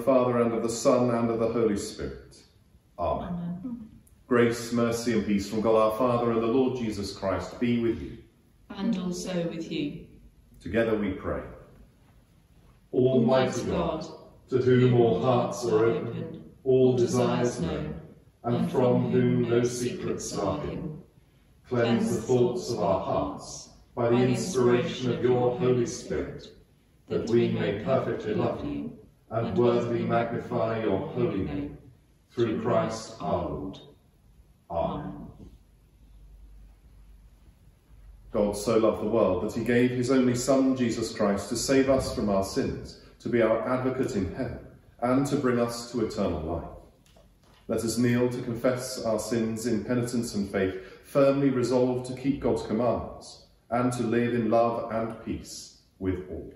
Father, and of the Son, and of the Holy Spirit. Amen. Amen. Grace, mercy, and peace from God our Father and the Lord Jesus Christ be with you. And also with you. Together we pray. Almighty God, to whom all hearts are open, all desires known, and from whom no secrets are hidden, cleanse the thoughts of our hearts by the inspiration of your Holy Spirit, that we may perfectly love you and worthily magnify your holy name, through Christ our Lord. Amen. God so loved the world that he gave his only Son, Jesus Christ, to save us from our sins, to be our advocate in heaven, and to bring us to eternal life. Let us kneel to confess our sins in penitence and faith, firmly resolved to keep God's commandments, and to live in love and peace with all.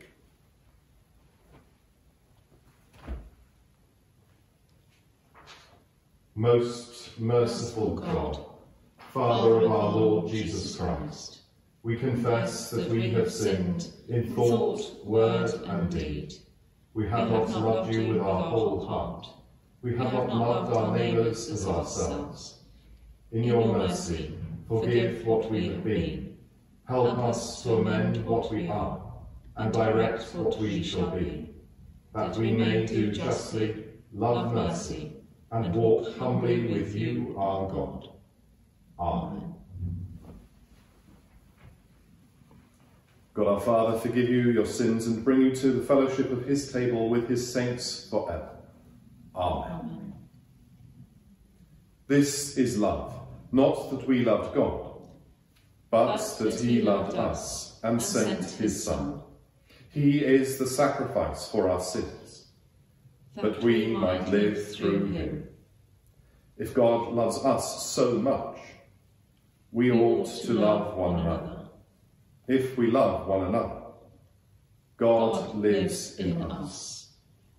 Most merciful God, Father of our Lord Jesus Christ, we confess that we have sinned in thought, word, and deed. We have not loved you with our whole heart. We have not loved our neighbours as ourselves. In your mercy, forgive what we have been. Help us to amend what we are, and direct what we shall be, that we may do justly, love mercy, and walk humbly with you, our God. Amen. God our Father, forgive you your sins and bring you to the fellowship of his table with his saints forever. Amen. Amen. This is love, not that we loved God, but that he loved us and sent his Son. He is the sacrifice for our sins, that we might live through him. If God loves us so much, we ought to love one another. If we love one another, God lives in us.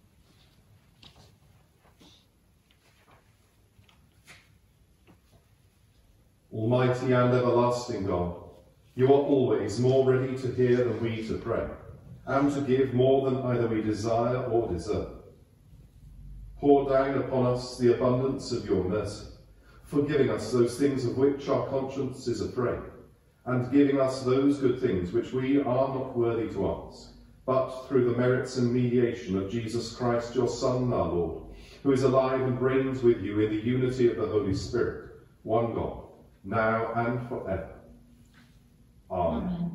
Almighty and everlasting God, you are always more ready to hear than we to pray, and to give more than either we desire or deserve. Pour down upon us the abundance of your mercy, forgiving us those things of which our conscience is afraid, and giving us those good things which we are not worthy to ask, but through the merits and mediation of Jesus Christ, your Son, our Lord, who is alive and reigns with you in the unity of the Holy Spirit, one God, now and forever. Amen. Amen.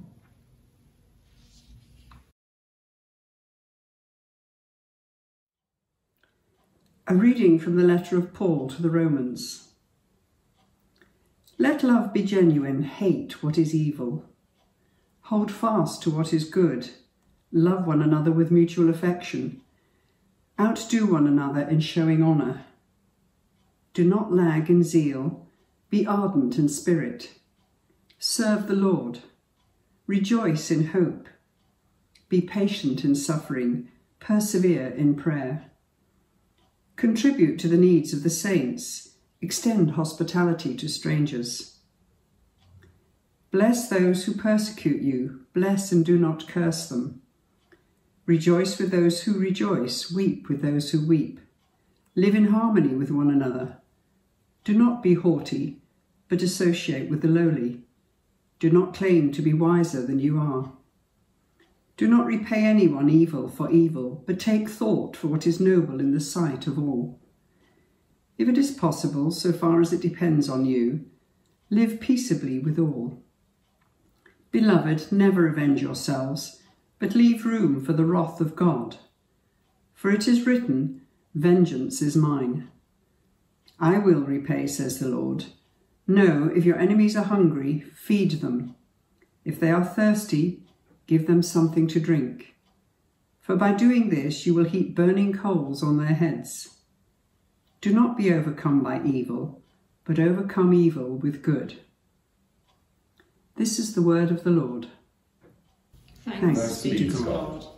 A reading from the letter of Paul to the Romans. Let love be genuine, hate what is evil. Hold fast to what is good. Love one another with mutual affection. Outdo one another in showing honour. Do not lag in zeal. Be ardent in spirit. Serve the Lord. Rejoice in hope. Be patient in suffering. Persevere in prayer. Contribute to the needs of the saints. Extend hospitality to strangers. Bless those who persecute you. Bless and do not curse them. Rejoice with those who rejoice. Weep with those who weep. Live in harmony with one another. Do not be haughty, but associate with the lowly. Do not claim to be wiser than you are. Do not repay anyone evil for evil, but take thought for what is noble in the sight of all. If it is possible, so far as it depends on you, live peaceably with all. Beloved, never avenge yourselves, but leave room for the wrath of God. For it is written, "Vengeance is mine. I will repay," says the Lord. No, if your enemies are hungry, feed them. If they are thirsty, give them something to drink. For by doing this you will heap burning coals on their heads. Do not be overcome by evil, but overcome evil with good. This is the word of the Lord. Thanks be to God.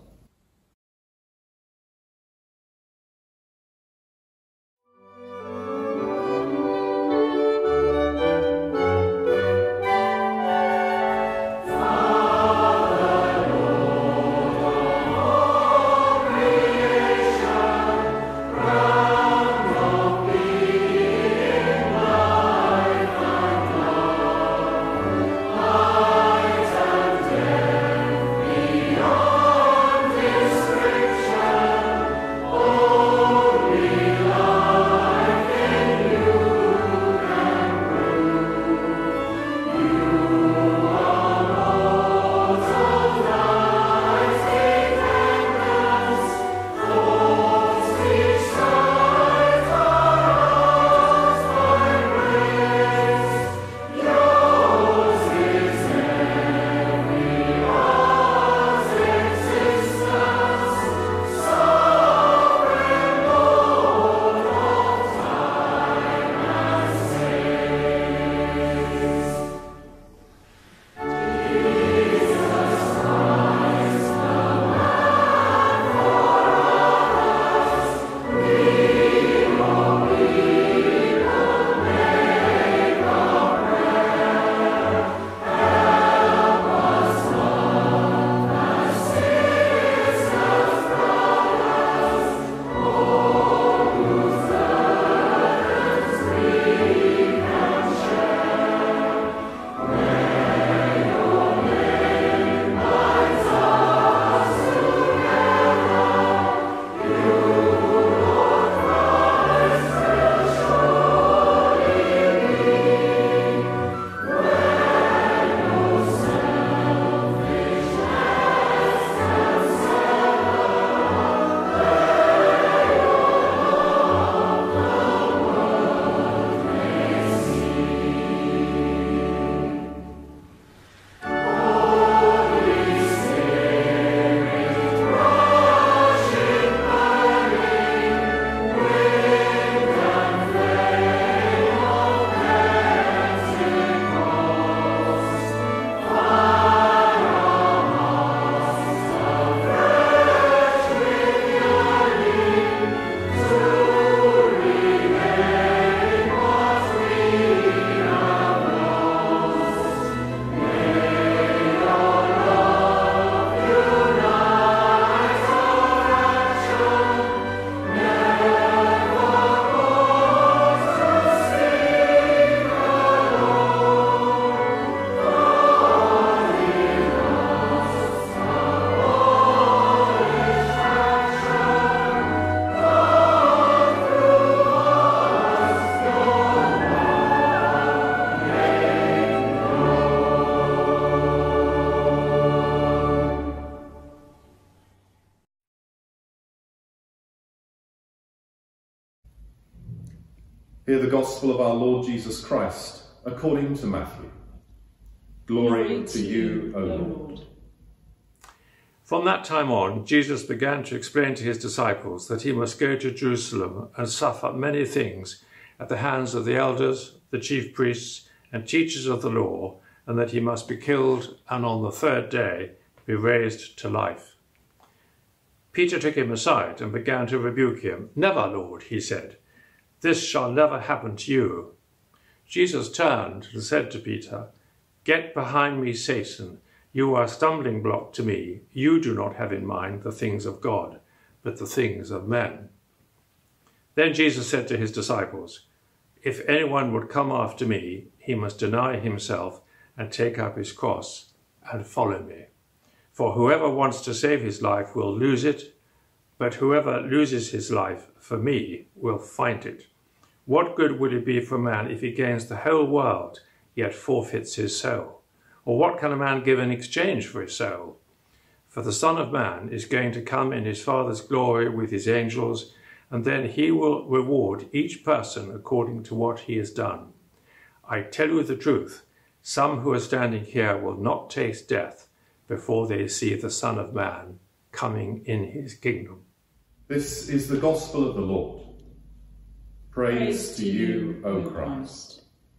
Hear the gospel of our Lord Jesus Christ according to Matthew. Glory to you, O Lord. From that time on, Jesus began to explain to his disciples that he must go to Jerusalem and suffer many things at the hands of the elders, the chief priests, and teachers of the law, and that he must be killed and on the third day be raised to life. Peter took him aside and began to rebuke him. "Never, Lord," he said. "This shall never happen to you." Jesus turned and said to Peter, "Get behind me, Satan. You are a stumbling block to me. You do not have in mind the things of God, but the things of men." Then Jesus said to his disciples, "If anyone would come after me, he must deny himself and take up his cross and follow me. For whoever wants to save his life will lose it, but whoever loses his life for me will find it. What good would it be for a man if he gains the whole world, yet forfeits his soul? Or what can a man give in exchange for his soul? For the Son of Man is going to come in his Father's glory with his angels, and then he will reward each person according to what he has done. I tell you the truth, some who are standing here will not taste death before they see the Son of Man coming in his kingdom." This is the gospel of the Lord. Praise to you, O Christ.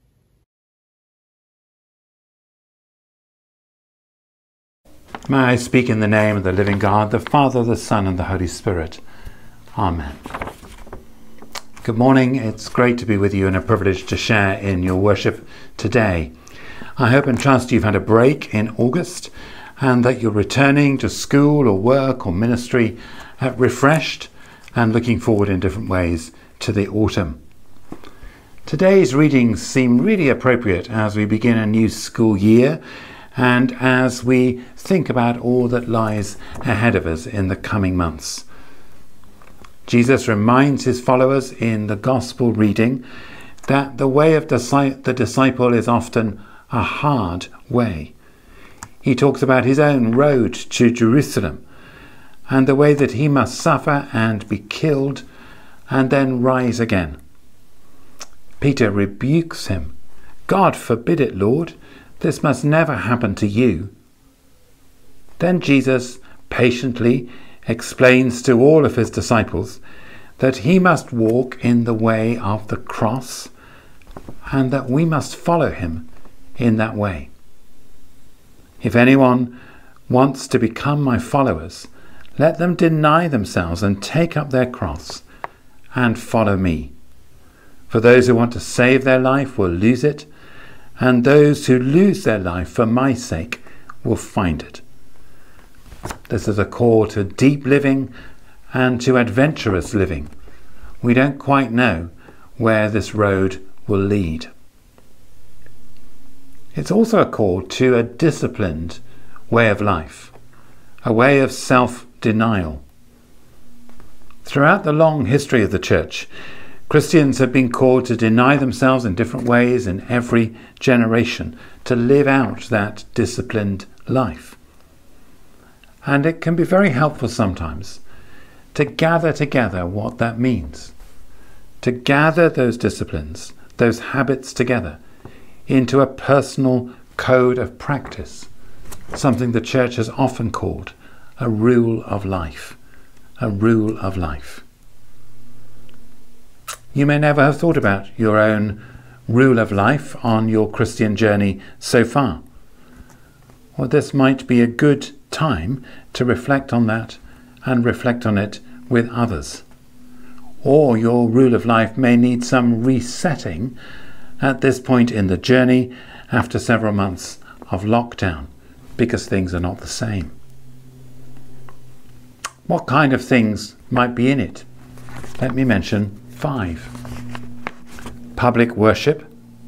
May I speak in the name of the living God, the Father, the Son, and the Holy Spirit. Amen. Good morning. It's great to be with you and a privilege to share in your worship today. I hope and trust you've had a break in August and that you're returning to school or work or ministry refreshed and looking forward in different ways to the autumn. Today's readings seem really appropriate as we begin a new school year and as we think about all that lies ahead of us in the coming months. Jesus reminds his followers in the gospel reading that the way of the disciple is often a hard way. He talks about his own road to Jerusalem and the way that he must suffer and be killed and then rise again. Peter rebukes him. "God forbid it, Lord. This must never happen to you." Then Jesus patiently explains to all of his disciples that he must walk in the way of the cross and that we must follow him in that way. "If anyone wants to become my followers, let them deny themselves and take up their cross and follow me. For those who want to save their life will lose it, and those who lose their life for my sake will find it." This is a call to deep living and to adventurous living. We don't quite know where this road will lead. It's also a call to a disciplined way of life, a way of self-denial. Throughout the long history of the Church, Christians have been called to deny themselves in different ways in every generation, to live out that disciplined life. And it can be very helpful sometimes to gather together what that means, to gather those disciplines, those habits together into a personal code of practice, something the Church has often called a rule of life, a rule of life. You may never have thought about your own rule of life on your Christian journey so far. Well, this might be a good time to reflect on that and reflect on it with others. Or your rule of life may need some resetting at this point in the journey after several months of lockdown because things are not the same. What kind of things might be in it? Let me mention 5. Public worship,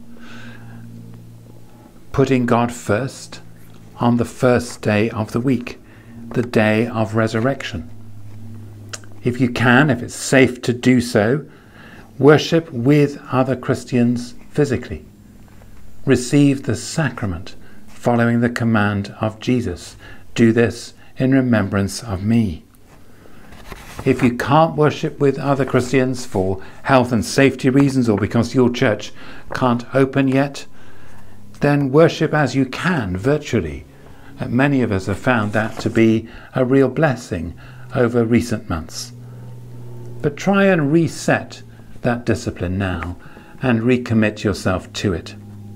putting God first on the first day of the week, the day of resurrection. If you can, if it's safe to do so, worship with other Christians physically. Receive the sacrament following the command of Jesus. Do this in remembrance of me. If you can't worship with other Christians for health and safety reasons or because your church can't open yet, then worship as you can virtually. Many of us have found that to be a real blessing over recent months. But try and reset that discipline now and recommit yourself to it.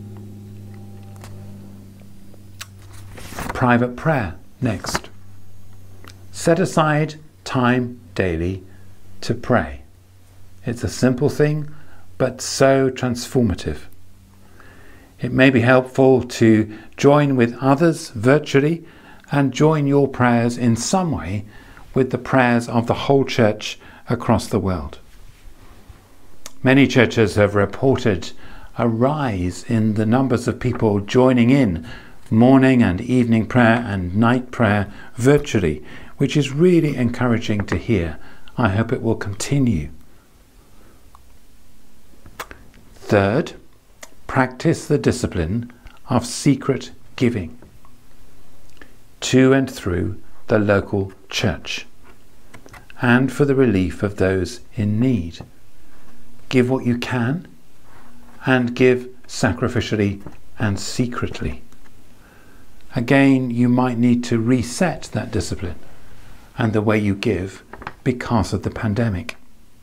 Private prayer next. Set aside time daily to pray. It's a simple thing, but so transformative. It may be helpful to join with others virtually and join your prayers in some way with the prayers of the whole church across the world. Many churches have reported a rise in the numbers of people joining in morning and evening prayer and night prayer virtually, which is really encouraging to hear. I hope it will continue. Third, practice the discipline of secret giving to and through the local church and for the relief of those in need. Give what you can and give sacrificially and secretly. Again, you might need to reset that discipline and the way you give because of the pandemic.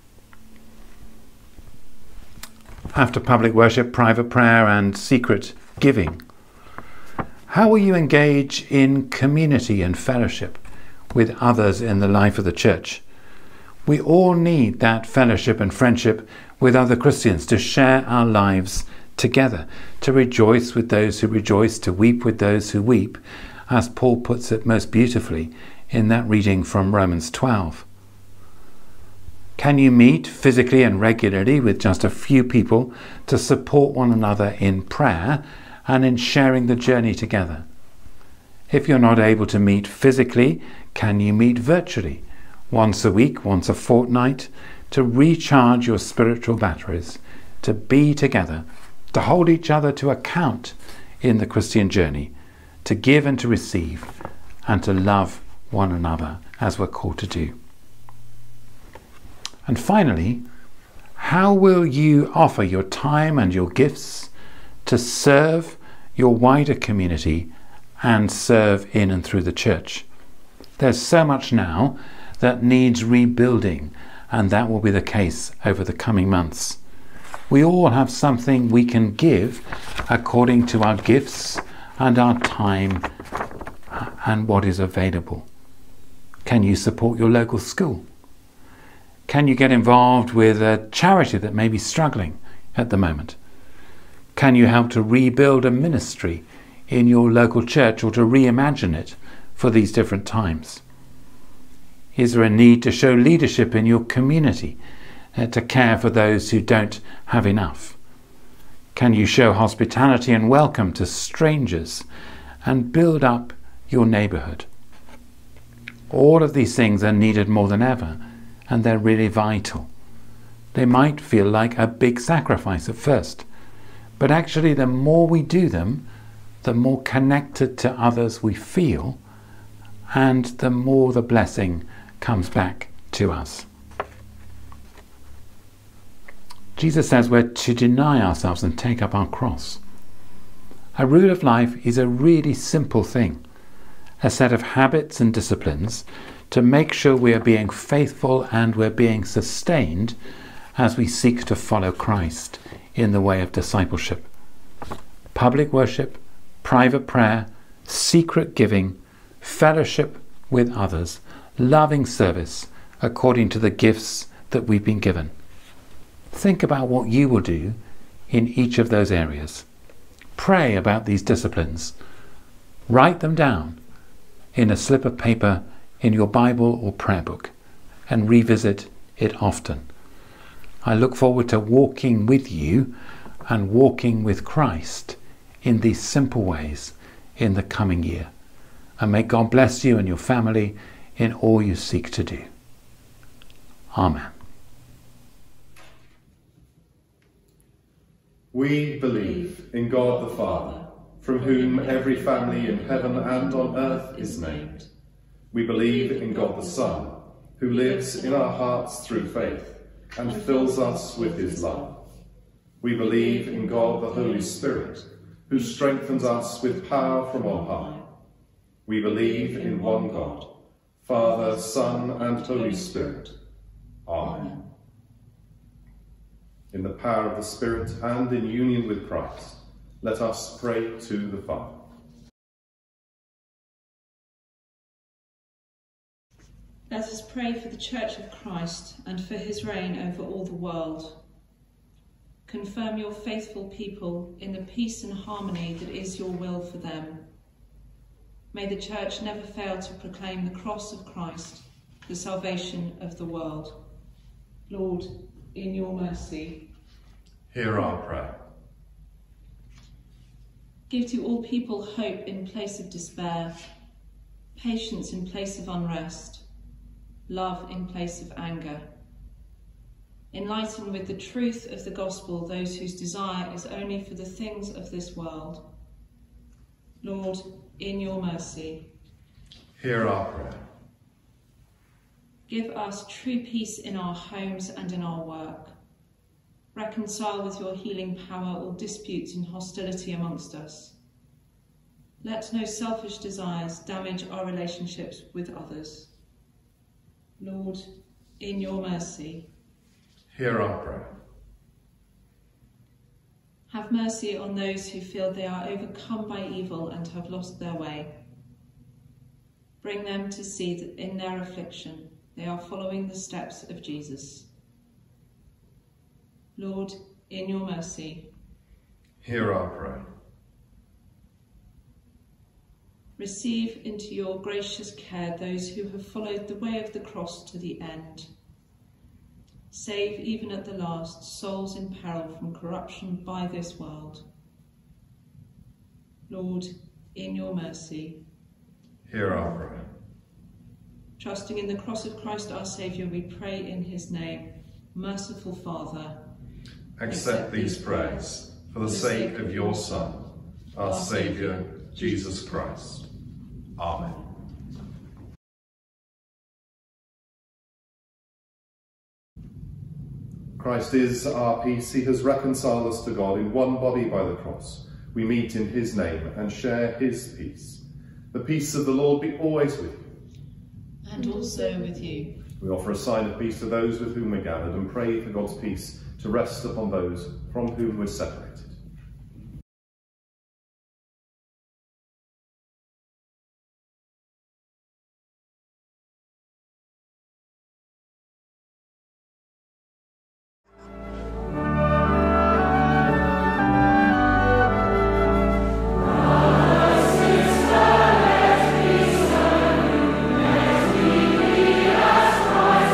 After public worship, private prayer and secret giving, how will you engage in community and fellowship with others in the life of the church? We all need that fellowship and friendship with other Christians to share our lives together, to rejoice with those who rejoice, to weep with those who weep, as Paul puts it most beautifully in that reading from Romans 12. Can you meet physically and regularly with just a few people to support one another in prayer and in sharing the journey together? If you're not able to meet physically, can you meet virtually, once a week, once a fortnight, to recharge your spiritual batteries, to be together, to hold each other to account in the Christian journey, to give and to receive, and to love one another as we're called to do? And finally, how will you offer your time and your gifts to serve your wider community and serve in and through the church? There's so much now that needs rebuilding, and that will be the case over the coming months. We all have something we can give according to our gifts and our time and what is available. Can you support your local school? Can you get involved with a charity that may be struggling at the moment? Can you help to rebuild a ministry in your local church or to reimagine it for these different times? Is there a need to show leadership in your community to care for those who don't have enough? Can you show hospitality and welcome to strangers and build up your neighbourhood? All of these things are needed more than ever, and they're really vital. They might feel like a big sacrifice at first, but actually the more we do them, the more connected to others we feel, and the more the blessing comes back to us. Jesus says we're to deny ourselves and take up our cross. A rule of life is a really simple thing, a set of habits and disciplines to make sure we are being faithful and we're being sustained as we seek to follow Christ in the way of discipleship. Public worship, private prayer, secret giving, fellowship with others, loving service according to the gifts that we've been given. Think about what you will do in each of those areas. Pray about these disciplines. Write them down in a slip of paper in your Bible or prayer book and revisit it often. I look forward to walking with you and walking with Christ in these simple ways in the coming year. And may God bless you and your family in all you seek to do. Amen. We believe in God the Father, from whom every family in heaven and on earth is named. We believe in God the Son, who lives in our hearts through faith and fills us with his love. We believe in God the Holy Spirit, who strengthens us with power from on high. We believe in one God, Father, Son, and Holy Spirit. Amen. In the power of the Spirit and in union with Christ, let us pray to the Father. Let us pray for the Church of Christ and for his reign over all the world. Confirm your faithful people in the peace and harmony that is your will for them. May the Church never fail to proclaim the cross of Christ, the salvation of the world. Lord, in your mercy, hear our prayer. Give to all people hope in place of despair, patience in place of unrest, love in place of anger. Enlighten with the truth of the gospel those whose desire is only for the things of this world. Lord, in your mercy, hear our prayer. Give us true peace in our homes and in our work. Reconcile with your healing power all disputes and hostility amongst us. Let no selfish desires damage our relationships with others. Lord, in your mercy, hear our prayer. have mercy on those who feel they are overcome by evil and have lost their way. Bring them to see that in their affliction they are following the steps of Jesus. Lord, in your mercy, hear our prayer. receive into your gracious care those who have followed the way of the cross to the end. Save, even at the last, souls in peril from corruption by this world. Lord, in your mercy, hear our prayer. trusting in the cross of Christ our Saviour, we pray in his name. Merciful Father, Accept these prayers for the sake of your Son, our Saviour, Jesus Christ. Amen. Christ is our peace. He has reconciled us to God in one body by the cross. We meet in his name and share his peace. The peace of the Lord be always with you. and also with you. We offer a sign of peace to those with whom we're gathered and pray for God's peace to rest upon those from whom we're separated.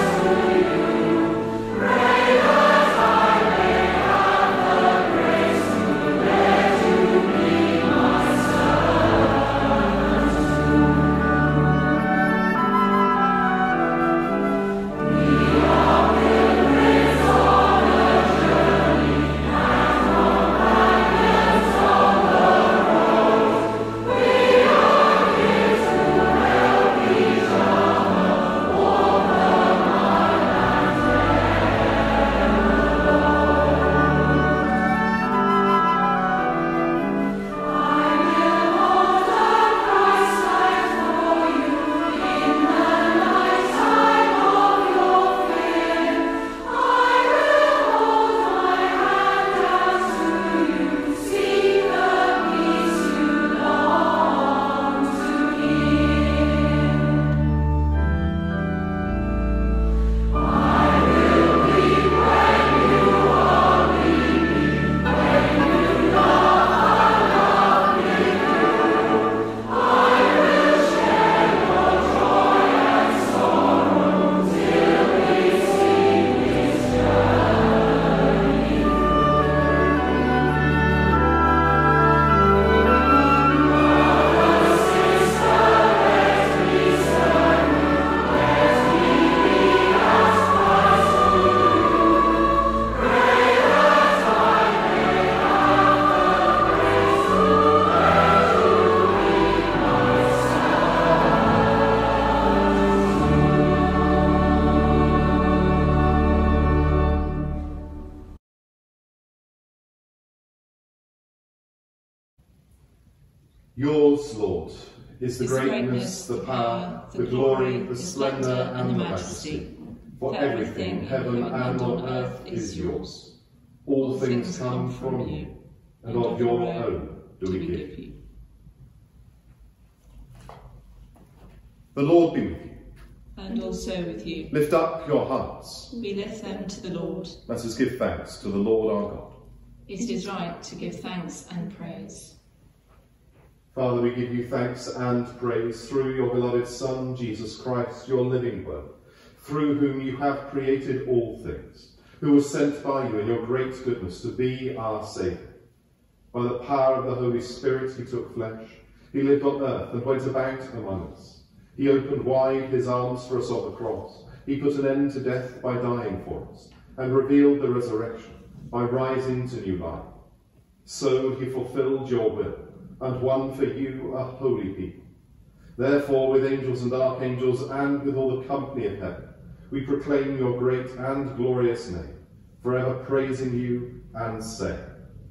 Grace Yours, Lord, is the greatness, the power, the glory, the splendour and the majesty. For everything in heaven and on earth is yours. All things come from you, and of your own do we give you. The Lord be with you. And also with you. Lift up your hearts. We lift them to the Lord. Let us give thanks to the Lord our God. It is right to give thanks and praise. Father, we give you thanks and praise through your beloved Son, Jesus Christ, your living Word, through whom you have created all things, who was sent by you in your great goodness to be our Saviour. By the power of the Holy Spirit he took flesh, he lived on earth and went about among us. He opened wide his arms for us on the cross. He put an end to death by dying for us, and revealed the resurrection by rising to new life. So he fulfilled your will, and won for you a holy people. Therefore, with angels and archangels, and with all the company of heaven, we proclaim your great and glorious name, forever praising you and saying,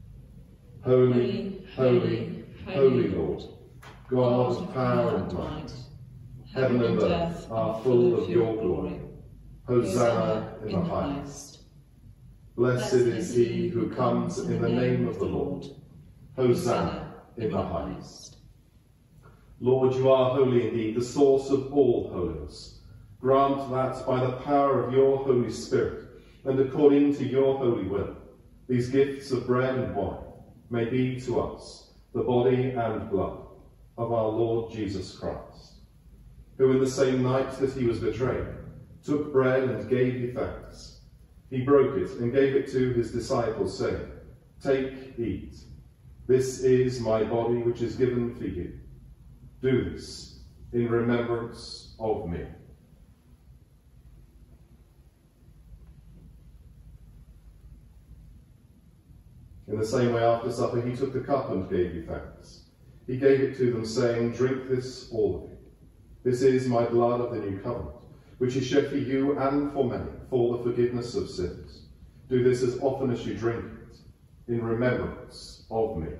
Holy, holy, holy Lord, God of power and might, heaven and earth are full of your glory. Hosanna in the highest. Blessed is he who comes in the name of the Lord. Hosanna in the highest. Lord, you are holy indeed, the source of all holiness. Grant that by the power of your Holy Spirit, and according to your holy will, these gifts of bread and wine may be to us the body and blood of our Lord Jesus Christ, who in the same night that he was betrayed, took bread and gave you thanks. He broke it and gave it to his disciples, saying, Take, eat. This is my body which is given for you. Do this in remembrance of me. In the same way, after supper, he took the cup and gave you thanks. He gave it to them, saying, Drink this, all of you. This is my blood of the new covenant, which is shed for you and for many, for the forgiveness of sins. Do this as often as you drink it, in remembrance of me.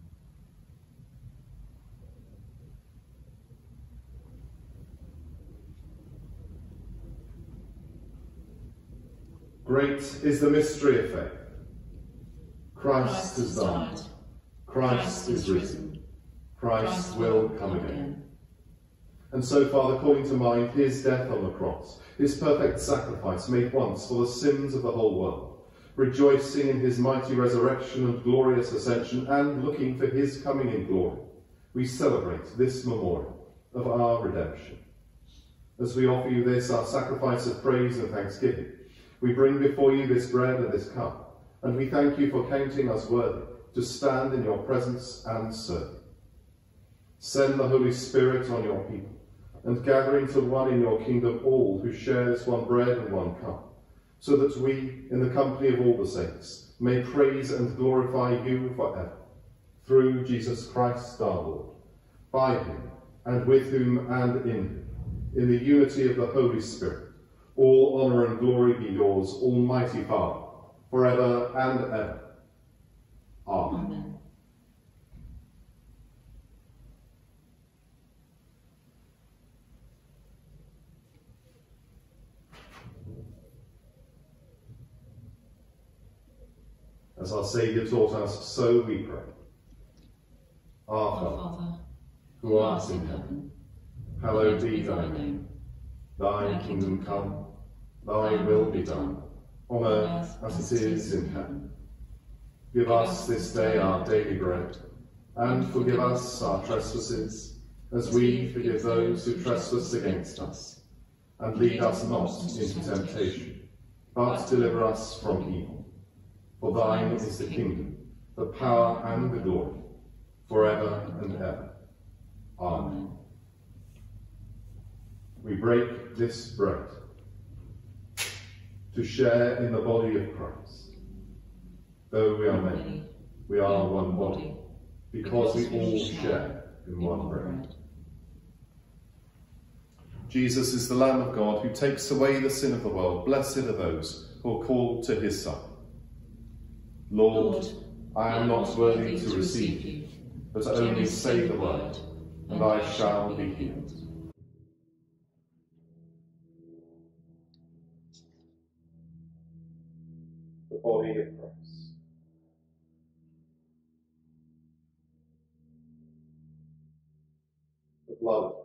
Great is the mystery of faith. Christ has died. Christ is risen. Christ will come again. And so, Father, calling to mind his death on the cross, his perfect sacrifice made once for the sins of the whole world, rejoicing in his mighty resurrection and glorious ascension, and looking for his coming in glory, we celebrate this memorial of our redemption. As we offer you this, our sacrifice of praise and thanksgiving, we bring before you this bread and this cup, and we thank you for counting us worthy to stand in your presence and serve. Send the Holy Spirit on your people, and gather into one in your kingdom all who share this one bread and one cup, so that we, in the company of all the saints, may praise and glorify you forever. Through Jesus Christ our Lord, by him, and with whom and in him, in the unity of the Holy Spirit, all honour and glory be yours, Almighty Father, forever and ever. Amen. Amen. As our Saviour taught us, so we pray. Our Father, who art in heaven, hallowed be thy name. Thy kingdom come, thy will be done, on earth as it is in heaven. Give us this day our daily bread, and forgive us our trespasses, as we forgive those who trespass against us. And lead us not into temptation, but deliver us from evil. For thine is the kingdom, the power and the glory, forever and ever. Amen. We break this bread to share in the body of Christ. Though we are many, we are one body, because we all share in one bread. Jesus is the Lamb of God who takes away the sin of the world. Blessed are those who are called to his Son. Lord, I am not worthy to receive you, but only say the word, and I shall be healed. The body of Christ. The blood of Christ.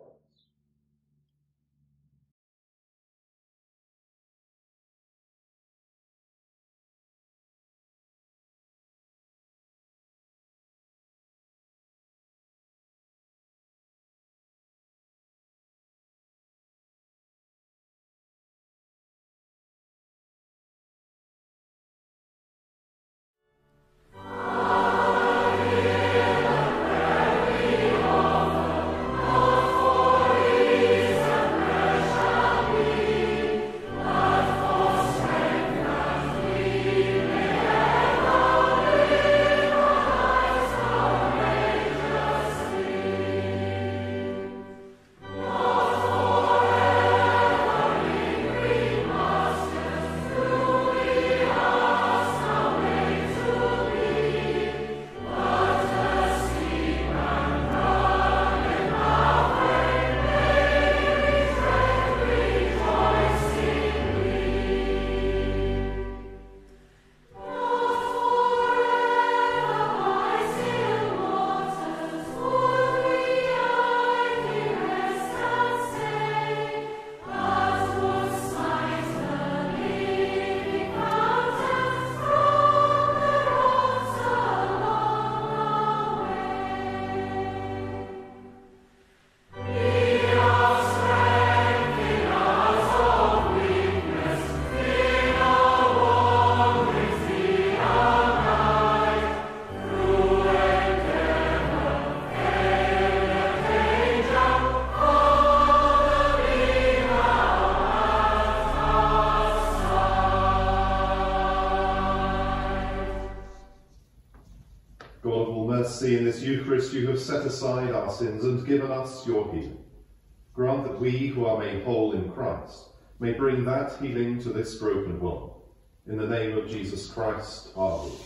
God of all mercy, in this Eucharist you have set aside our sins and given us your healing. Grant that we, who are made whole in Christ, may bring that healing to this broken world. In the name of Jesus Christ, our Lord.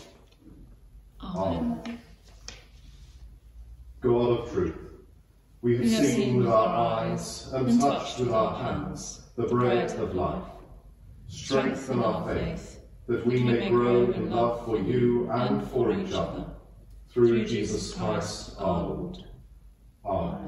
Amen. God of truth, we have seen with our eyes and touched with our hands the bread of life. Strengthen our faith, that we may grow in love for you and for each other. Through Jesus Christ our Lord. Amen.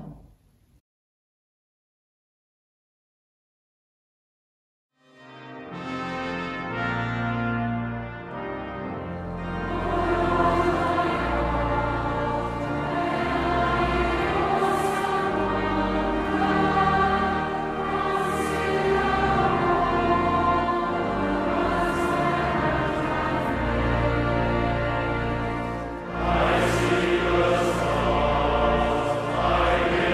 I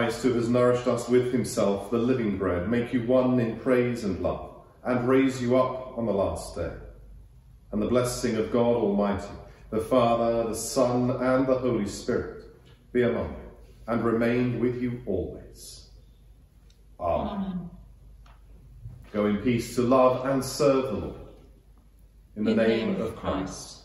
Christ, who has nourished us with himself, the living bread, make you one in praise and love, and raise you up on the last day. And the blessing of God Almighty, the Father, the Son, and the Holy Spirit, be among you, and remain with you always. Amen. Amen. Go in peace to love and serve the Lord. In the name of Christ.